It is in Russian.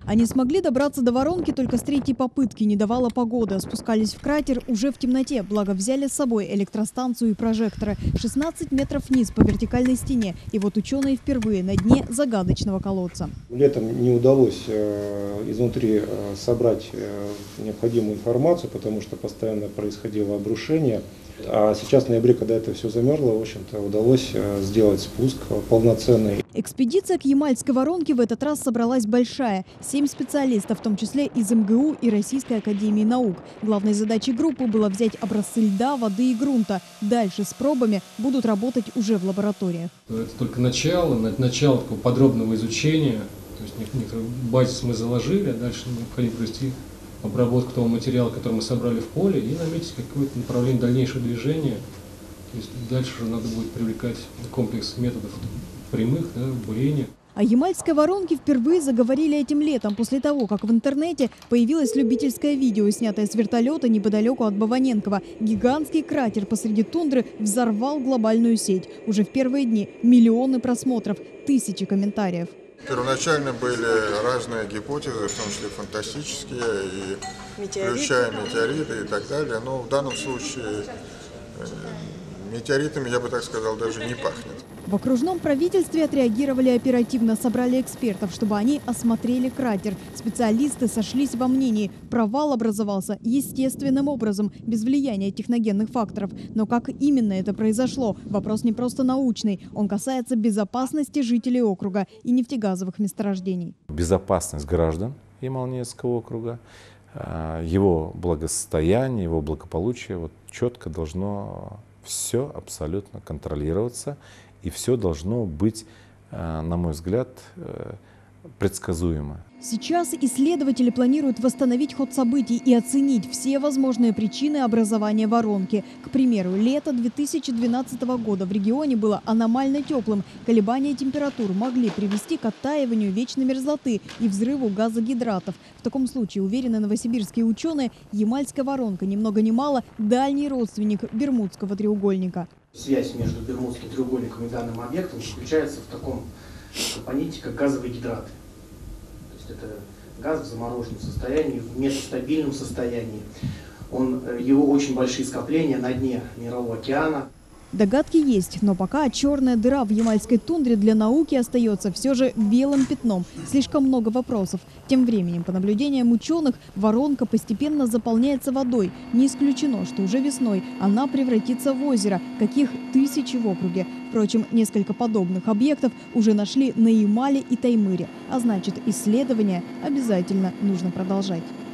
Они смогли добраться до воронки только с третьей попытки, не давала погода. Спускались в кратер уже в темноте, благо взяли с собой электростанцию и прожекторы. 16 метров вниз по вертикальной стене. И вот ученые впервые на дне загадочного колодца. Летом не удалось изнутри собрать необходимую информацию, потому что постоянно происходило обрушение. А сейчас в ноябре, когда это все замерзло, в общем-то, удалось сделать спуск полноценный. Экспедиция к Ямальской воронке в этот раз собралась большая. 7 специалистов, в том числе из МГУ и Российской академии наук. Главной задачей группы было взять образцы льда, воды и грунта. Дальше с пробами будут работать уже в лабораториях. Это только начало такого подробного изучения. То есть некоторый базис мы заложили, а дальше необходимо провести обработку того материала, который мы собрали в поле, и наметить какое-то направление дальнейшего движения. То есть дальше уже надо будет привлекать комплекс методов прямых, бурения. О Ямальской воронке впервые заговорили этим летом, после того, как в интернете появилось любительское видео, снятое с вертолета неподалеку от Баваненкова. Гигантский кратер посреди тундры взорвал глобальную сеть. Уже в первые дни миллионы просмотров, тысячи комментариев. Первоначально были разные гипотезы, в том числе фантастические, и включая метеориты и так далее. Но в данном случае метеоритами, я бы так сказал, даже не пахнет. В окружном правительстве отреагировали оперативно, собрали экспертов, чтобы они осмотрели кратер. Специалисты сошлись во мнении. Провал образовался естественным образом, без влияния техногенных факторов. Но как именно это произошло? Вопрос не просто научный. Он касается безопасности жителей округа и нефтегазовых месторождений. Безопасность граждан Ямал-Ненецкого округа, его благосостояние, его благополучие четко должно все абсолютно контролироваться. И все должно быть, на мой взгляд, предсказуемо. Сейчас исследователи планируют восстановить ход событий и оценить все возможные причины образования воронки. К примеру, лето 2012 года в регионе было аномально теплым. Колебания температур могли привести к оттаиванию вечной мерзлоты и взрыву газогидратов. В таком случае, уверены новосибирские ученые, Ямальская воронка ни много ни мало дальний родственник Бермудского треугольника. Связь между Бермудским треугольником и данным объектом заключается в таком компоненте, как газовые гидраты. То есть это газ в замороженном состоянии, в метастабильном состоянии. Его очень большие скопления на дне Мирового океана. Догадки есть, но пока черная дыра в ямальской тундре для науки остается все же белым пятном. Слишком много вопросов. Тем временем, по наблюдениям ученых, воронка постепенно заполняется водой. Не исключено, что уже весной она превратится в озеро, каких тысячи в округе. Впрочем, несколько подобных объектов уже нашли на Ямале и Таймыре. А значит, исследования обязательно нужно продолжать.